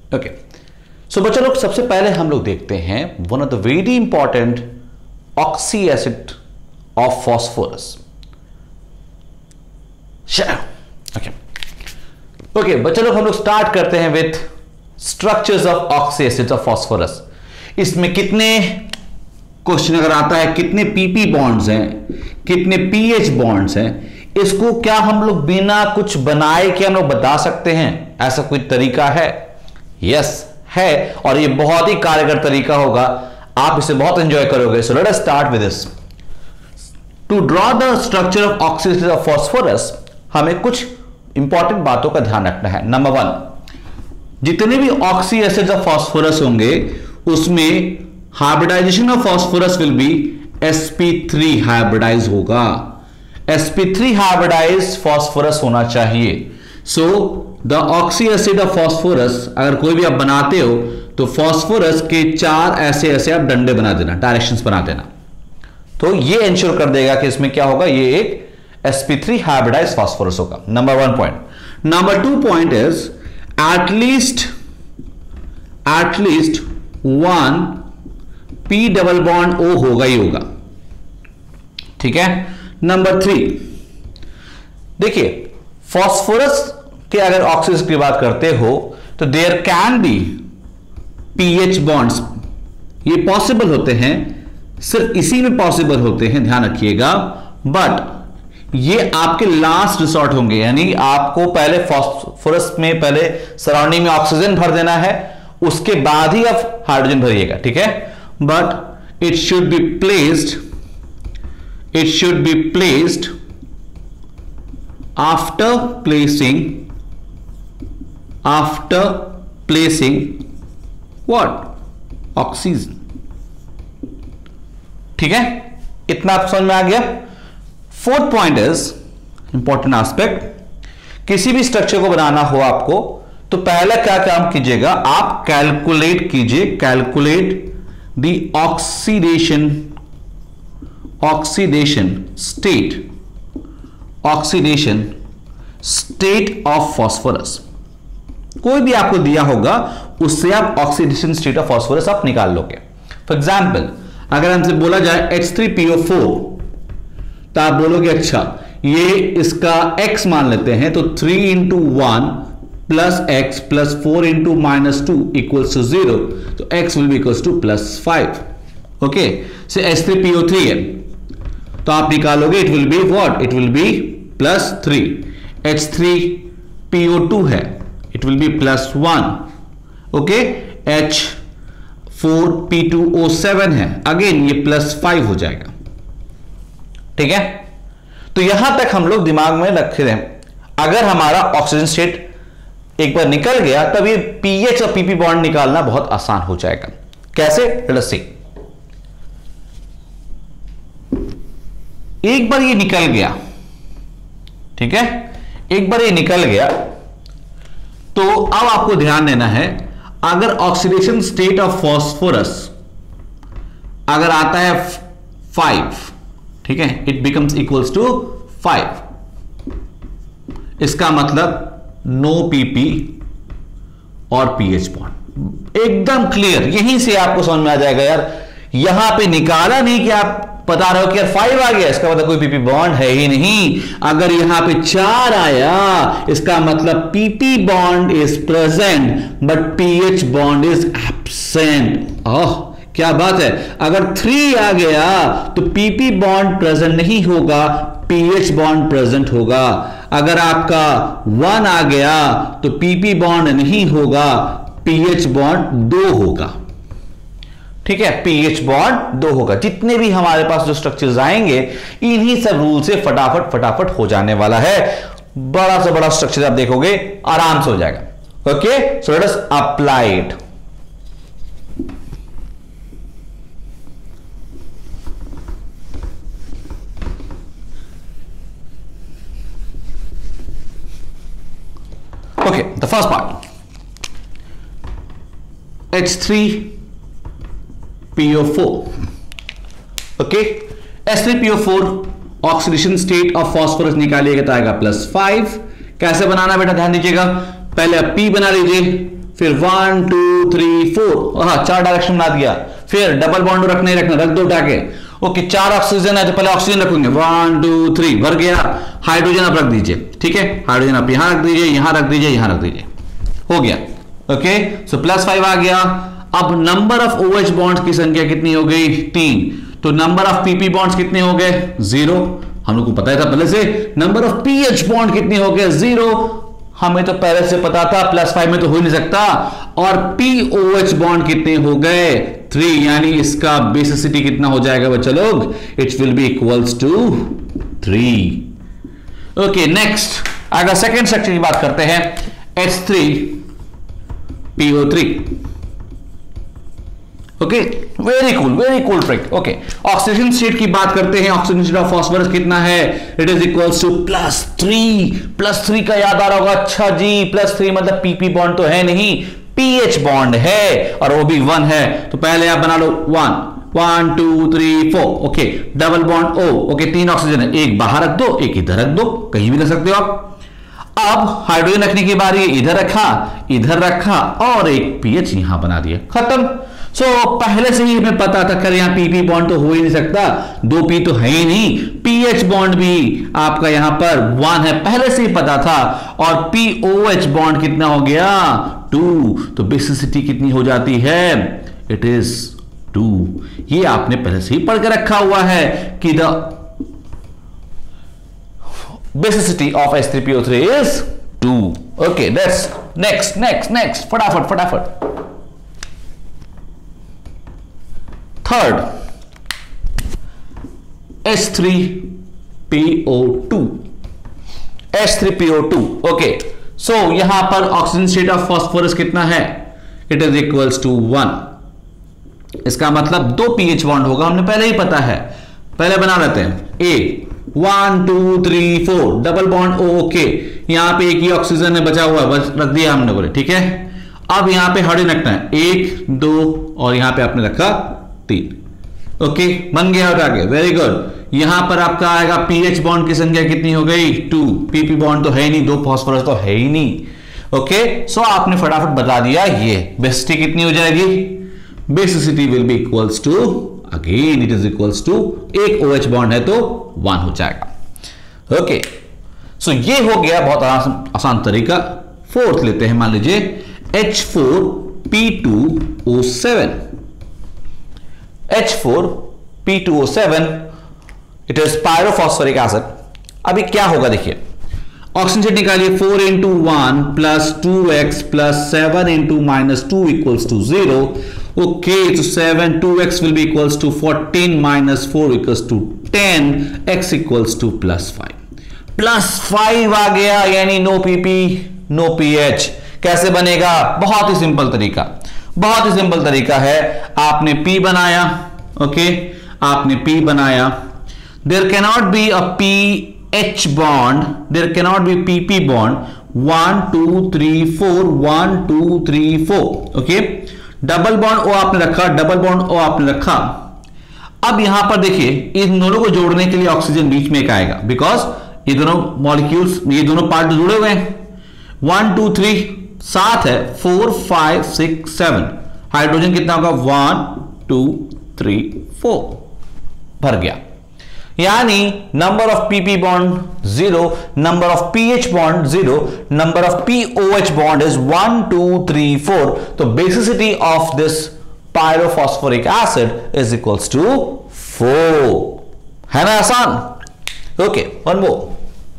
Okay, सो बच्चों लोग सबसे पहले हम लोग देखते हैं one of the very important oxy acid of phosphorus. Okay बच्चों लोग, हम लोग स्टार्ट करते हैं with structures of oxy acid of phosphorus. इसमें कितने क्वेश्चन अगर आता है, कितने पीपी बॉन्ड्स हैं, कितने पीएच बॉन्ड्स हैं, इसको क्या हम लोग बिना कुछ बनाए के हम लोग बता सकते हैं? ऐसा कोई तरीका है? यस है, और ये बहुत ही कारगर तरीका होगा, आप इसे बहुत एंजॉय करोगे। So let us start with this. To draw the structure of oxy acid of phosphorus, हमें कुछ इंपॉर्टेंट बातों का ध्यान रखना है। नंबर 1, जितने भी ऑक्सी एसिड्स ऑफ फॉस्फोरस होंगे उसमें hybridisation of phosphorus will be sp3 hybridise होगा। sp3 हाइब्रिडाइज फॉस्फोरस होना चाहिए। So the oxy acid of phosphorus अगर कोई भी आप बनाते हो तो फॉस्फोरस के 4 ऐसे ऐसे आप डंडे बना देना, डायरेक्शंस बना देना, तो ये इंश्योर कर देगा कि इसमें क्या होगा, ये एक sp3 हाइब्रिडाइज फॉस्फोरस होगा। Number 1 point. Number 2 point is at least 1 p double bond O होगा ही होगा, ठीक है। नंबर 3, देखिए फॉस्फोरस के अगर ऑक्सीजन की बात करते हो तो there can be pH bonds, ये पॉसिबल होते हैं, सिर्फ इसी में पॉसिबल होते हैं, ध्यान रखिएगा। बट ये आपके लास्ट रिसोर्ट होंगे, यानी आपको पहले फॉस्फोरस में पहले सराउंडिंग में ऑक्सीजन भर देना है, उसके बाद ही आप हाइड्रोजन भरिएगा, ठीक है। But it should be placed after placing what, oxygen, ठीक है। इतना आप समझ में आ गया। 4th point is important aspect, किसी भी स्ट्रक्चर को बनाना हो आपको तो पहला क्या काम कीजिएगा, आप कैलकुलेट कीजिए, calculate the oxidation state of phosphorus. कोई भी आपको दिया होगा उससे आप ऑक्सीडेशन स्टेट ऑफ फॉस्फोरस आप निकाल लोगे। फॉर एग्जाम्पल अगर हमसे बोला जाए H3PO4 तो आप बोलोगे अच्छा ये इसका x मान लेते हैं, तो 3 into 1 plus x plus 4 into -2 equals to 0, तो x will be equals to +5। Okay, से H3PO3 है तो आप निकालोगे, it will be what, it will be +3। H3PO2 है, it will B +1। Okay, H4P2O7 है, अगेन ये +5 हो जाएगा, ठीक है। तो यहां तक हम लोग दिमाग में रख रहे हैं। अगर हमारा ऑक्सीजन स्टेट एक बार निकल गया तब ये पीएच और पीपी बॉन्ड निकालना बहुत आसान हो जाएगा। कैसे? Let's see. एक बार ये निकल गया, ठीक है, एक बार ये निकल गया तो अब आपको ध्यान देना है, अगर ऑक्सीडेशन स्टेट ऑफ फॉस्फोरस अगर आता है 5, ठीक है, इट बिकम्स इक्वल्स टू 5, इसका मतलब नो पीपी और पीएच बॉन्ड। एकदम क्लियर, यहीं से आपको समझ में आ जाएगा यार, यहां पे निकाला नहीं कि आप बता रहे हो कि यार 5 आ गया, इसका मतलब कोई पीपी बॉन्ड है ही नहीं। अगर यहां पे 4 आया इसका मतलब PP bond is present but PH bond is absent. Oh क्या बात है। अगर 3 आ गया तो पीपी बॉन्ड प्रेजेंट नहीं होगा, पीएच बॉन्ड प्रेजेंट होगा। अगर आपका 1 आ गया तो पीपी बॉन्ड नहीं होगा, पीएच बॉन्ड 2 होगा, ठीक है, पीएच बॉन्ड 2 होगा। जितने भी हमारे पास जो स्ट्रक्चर्स आएंगे इन्हीं सब रूल से फटाफट हो जाने वाला है। बड़ा से बड़ा स्ट्रक्चर आप देखोगे आराम से हो जाएगा। Okay, so let us apply it. Okay, the first part, H3PO4. Okay, H3PO4 oxidation state of phosphorus निकालिएगा तो आएगा +5। कैसे बनाना बेटा ध्यान दीजिएगा, पहले आप P बना लीजिए, फिर 1 2 3 4, हाँ 4 डायरेक्शन बना दिया। फिर डबल बॉन्ड रखना ही रखना, रख दो उठा के। ओके 4 ऑक्सीजन है तो पहले ऑक्सीजन रखेंगे, 1 2 3 भर गया। हाइड्रोजन आप रख दीजिए, ठीक है, हाइड्रोजन आप यहां रख दीजिए, यहां रख दीजिए, यहां रख दीजिए, हो गया। ओके सो +5 आ गया। अब नंबर ऑफ OH बॉन्ड्स की संख्या कितनी हो गई? 3। तो नंबर ऑफ PP बॉन्ड्स कितने हो गए? 0। हम लोग को पता था पहले से। नंबर ऑफ PH बॉन्ड कितने हो गए? 0। हमें तो पहले से पता था, +5 में तो हो नहीं सकता। और POH बॉन्ड कितने हो गए? 3। यानी इसका बेसिसिटी कितना हो जाएगा बच्चा लोग? It will be equals to 3। Okay next अगर सेकेंड स्ट्रक्चर की बात करते हैं, H3PO3। Okay very cool trick. Okay oxygen state की बात करते हैं। ऑक्सीजन स्टेट ऑफ फास्फोरस कितना है? It is equals to +3। +3 का याद आ रहा होगा, अच्छा जी +3 मतलब PP बॉन्ड तो है नहीं, PH बॉन्ड है और वो भी 1 है। तो पहले आप बना लो 1 2 3 4। Okay double bond O। Okay 3 oxygen है, एक बाहर रख दो, एक इधर रख दो, कहीं भी रख सकते हो आप। अब हाइड्रोजन रखने की बारी, इधर रखा और एक PH यहां बना दिया, खत्म। सो पहले से ही हमें पता था कर यहां PP बॉन्ड तो हो ही नहीं सकता, 2 P तो है ही नहीं, PH बॉन्ड भी आपका यहां पर 1 है, पहले से ही पता था। और POH बॉन्ड कितना हो गया? 2। तो बेसिसिटी कितनी हो जाती है? It is 2। ये आपने पहले से ही पढ़ के रखा हुआ है कि the basicity of H3PO3 is 2। Okay next फटाफट। Third H3PO2। ओके सो यहां पर ऑक्सीजन स्टेट ऑफ फास्फोरस कितना है? It is equals to 1। इसका मतलब 2 PH बॉन्ड होगा, हमने पहले ही पता है। पहले बना लेते हैं A 1 2 3 4 double bond O। Okay यहां पे एक ही ऑक्सीजन है बचा हुआ है, बस रख दिया हमने, बोले ठीक है। अब यहां पे हाइड्रोजन रखना है 1 2 और यहां पे आपने रखा 3। ओके बन गया और आगे, वेरी गुड। यहां पर आपका आएगा PH बॉन्ड की संख्या कितनी हो गई? 2। PP बॉन्ड तो है ही नहीं, 2 फास्फोरस तो है ही नहीं। ओके सो आपने फटाफट बता दिया ये बेसिसिटी कितनी हो जाएगी? Basicity will be equals to, again it is equals to, एक OH बॉन्ड है तो 1 हो जाएगा। ओके सो ये हो गया बहुत आसान तरीका। फोर्थ लेते हैं, मान लीजिए H4P2O7। H4P2O7 it is pyrophosphoric acid. अभी क्या होगा देखिए, ऑक्सीजन स्टेट निकालिए 4 into 1 plus 2x plus 7 into -2 equals to 0. Okay, so 2x will be equals to 14 minus 4 equals to 10, x equals to +5. +5 आ गया, यानी नो PP नो PH। कैसे बनेगा? बहुत ही सिंपल तरीका है। आपने P बनाया, ओके आपने P बनाया, there cannot be a PH bond, there cannot be PP bond, 1 2 3 4 1 2 3 4। Okay double bond O आपने रखा, अब यहां पर देखिए इन दोनों को जोड़ने के लिए ऑक्सीजन बीच में एक आएगा, बिकॉज ये दोनों मॉलिक्यूल्स, ये दोनों पार्ट जुड़े हुए हैं। 1 2 3 7 है, 4 5 6 7। हाइड्रोजन कितना होगा? 1 2 3 4 भर गया। यानी number of PP bond 0, number of PH bond 0, number of POH bond is 1 2 3 4। तो basicity of this pyrophosphoric acid is equals to 4। है ना आसान? Okay one more.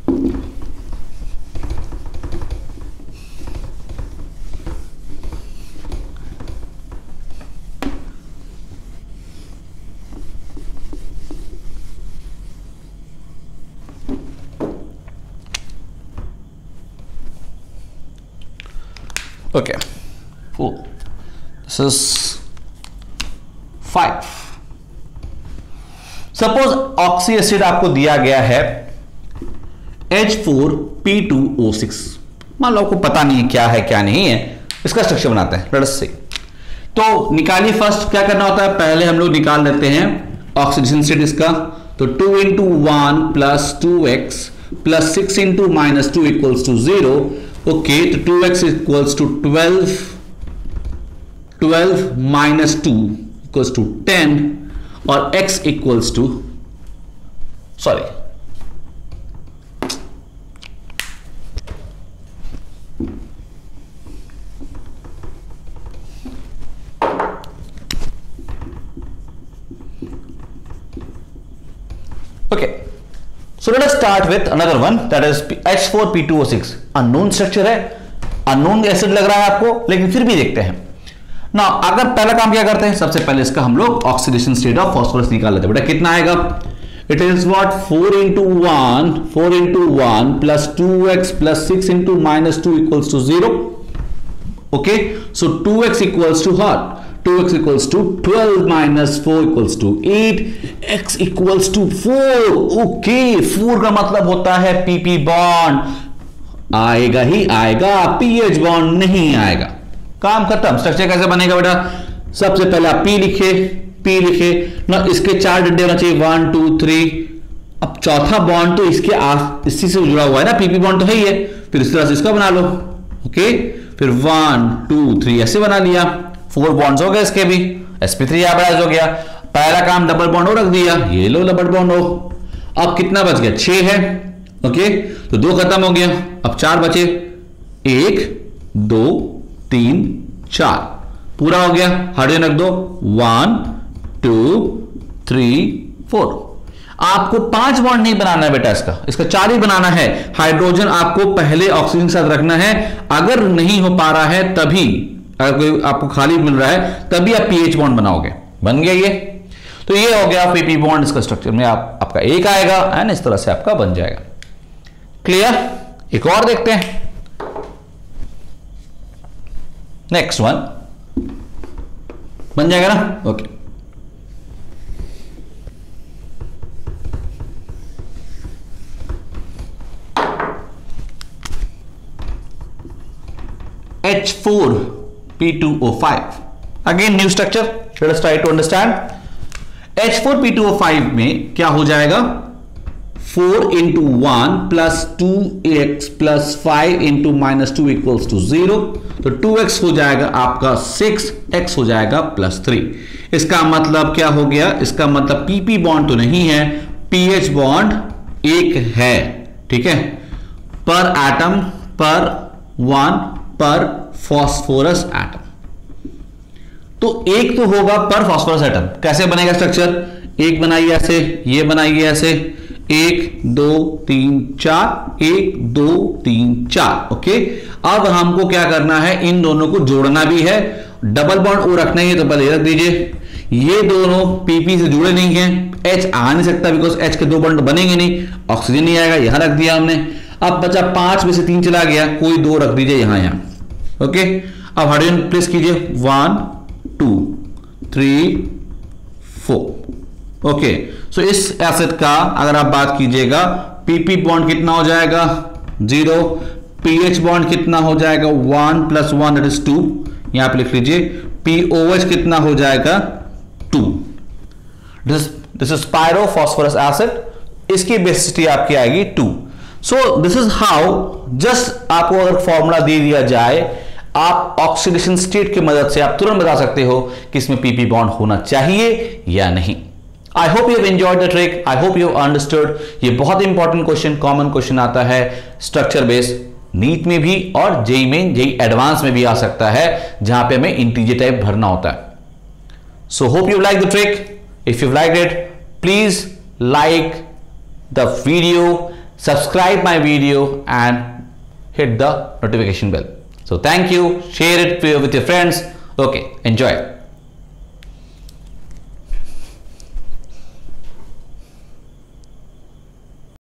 Okay, cool. This is 5. Suppose oxy acid आपको दिया गया है H4P2O6। मान लो आपको पता नहीं है क्या है क्या नहीं है, इसका स्ट्रक्चर बनाते हैं, लेट अस सी। तो निकालिए, फर्स्ट क्या करना होता है, पहले हम लोग निकाल लेते हैं ऑक्सीडेशन स्टेट इसका। तो 2 into 1 plus 2x plus 6 into -2 equals to 0। Okay तो 2x equals to 12 12 minus 2 equals to 10 और x equals to sorry okay, so let us start with another one, that is H4P2O6 unknown structure है, unknown acid लग रहा है आपको, लेकिन फिर भी देखते हैं ना। अगर पहला काम क्या करते हैं, सबसे पहले इसका हम लोग ऑक्सीडेशन स्टेट ऑफ फास्फोरस निकाल लेते हैं। बेटा कितना आएगा, it is what 4 into 1 plus 2x plus 6 into minus 2 equals to 0. Okay, so 2x equals to what, 2x equals to 12 minus 4 equals to 8, x equals to 4. Okay, 4 का मतलब होता है pp बॉन्ड आएगा ही आएगा, pH बॉन्ड नहीं आएगा। काम खत्म। स्ट्रक्चर कैसे बनेगा बेटा, सबसे पहले आप p लिखे ना, इसके 4 डंडे होना चाहिए 1 2 3। अब चौथा बॉन्ड तो इसके इसी से जुड़ा हुआ है ना, pp बॉन्ड तो है ही है, फिर इस तरह से इसका बना लो। ओके, फिर 1 2 3 ऐसे बना लिया, 4 बॉन्ड्स हो गए इसके भी, sp3 यहां पर हो गया। पहला काम डबल बॉन्ड हो रख दिया, ये लो डबल बॉन्ड हो। अब कितना बच गया, 6 है। ओके, तो 2 खत्म हो गया, अब 4 बचे, 1 2 3 4 पूरा हो गया। हाइड्रोजन रख दो 1 2 3 4। आपको 5 बॉन्ड नहीं बनाना है बेटा, इसका 4 ही बनाना है। हाइड्रोजन आपको पहले ऑक्सीजन के साथ रखना है, अगर नहीं हो पा रहा है तभी, अगर कोई आपको खाली मिल रहा है तभी आप pH बॉन्ड बनाओगे। बन गया ये, तो ये हो गया pp बॉन्ड। इसका स्ट्रक्चर में आपका एक आएगा एंड इस तरह से आपका बन जाएगा। क्लियर, एक और देखते हैं, नेक्स्ट वन बन जाएगा ना। Okay, H4P2O5 again new structure, let us try to understand. H4P2O5 में क्या हो जाएगा, 4 into 1 plus 2x plus 5 into minus 2 equals to 0। तो 2x हो जाएगा आपका 6, x हो जाएगा प्लस 3। इसका मतलब क्या हो गया, इसका मतलब pp बॉन्ड तो नहीं है, pH बॉन्ड एक है। ठीक है, पर एटम पर 1 पर फॉस्फोरस एटम, तो एक तो होगा पर फॉस्फोरस एटम। कैसे बनेगा स्ट्रक्चर, एक बनाइए ऐसे, ये बनाइए ऐसे, 1 2 3 4 1 2 3 4। ओके, अब हमको क्या करना है, इन दोनों को जोड़ना भी है। डबल बॉन्ड ओ रखना है तो पहले रख दीजिए। ये दोनों pp से जुड़े नहीं हैं, H आ नहीं सकता बिकॉज H के 2 बॉन्ड बनेंगे नहीं, ऑक्सीजन नहीं आएगा, यहां रख दिया हमने। अब बचा 5 में से 3 चला गया, कोई 2 रख दीजिए यहां। ओके, अब हाइड्रोजन प्लेस कीजिए 1 2 3 4। ओके, सो इस एसिड का अगर आप बात कीजिएगा, pp बॉन्ड कितना हो जाएगा 0, pH बॉन्ड कितना हो जाएगा 1 + 1 दैट इज 2, यहां पे लिख लीजिए। POH कितना हो जाएगा 2। दिस इज पायरोफॉस्फोरस एसिड, इसकी बेसिसिटी आपकी आएगी 2। So this is how, just आपको अगर फॉर्मूला दे दिया जाए, आप ऑक्सीडेशन स्टेट की मदद से आप तुरंत बता सकते हो कि इसमें pp बॉन्ड होना चाहिए या नहीं। I hope you have enjoyed the trick, I hope you understood. ये बहुत इंपॉर्टेंट क्वेश्चन, कॉमन क्वेश्चन आता है स्ट्रक्चर बेस्ड, नीट में भी और जेई मेन जेई एडवांस में भी आ सकता है, जहां पे हमें इंटीजर टाइप भरना होता है। So hope you like the trick. If you like it, please like the video, subscribe my video and hit the notification bell. So thank you, share it with your friends. Okay, enjoy.